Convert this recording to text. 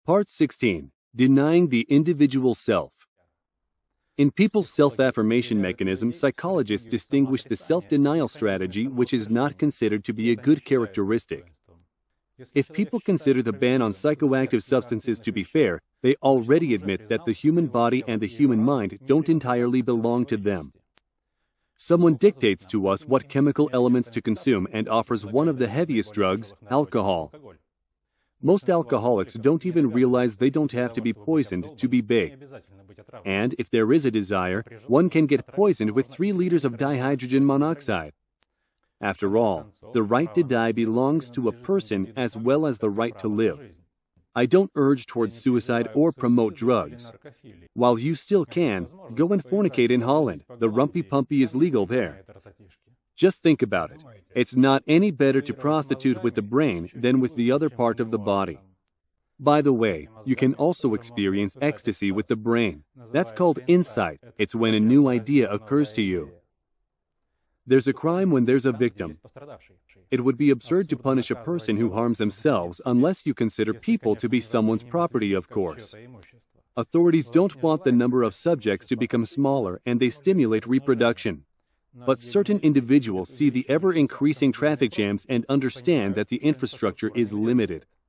Part 16. Denying the individual self. In people's self-affirmation mechanism, psychologists distinguish the self-denial strategy, which is not considered to be a good characteristic. If people consider the ban on psychoactive substances to be fair, they already admit that the human body and the human mind don't entirely belong to them. Someone dictates to us what chemical elements to consume and offers one of the heaviest drugs, alcohol. Most alcoholics don't even realize they don't have to be poisoned to be big. And if there is a desire, one can get poisoned with 3 liters of dihydrogen monoxide. After all, the right to die belongs to a person as well as the right to live. I don't urge towards suicide or promote drugs. While you still can, go and fornicate in Holland. The rumpy-pumpy is legal there. Just think about it. It's not any better to prostitute with the brain than with the other part of the body. By the way, you can also experience ecstasy with the brain. That's called insight. It's when a new idea occurs to you. There's a crime when there's a victim. It would be absurd to punish a person who harms themselves unless you consider people to be someone's property, of course. Authorities don't want the number of subjects to become smaller, and they stimulate reproduction. But certain individuals see the ever-increasing traffic jams and understand that the infrastructure is limited.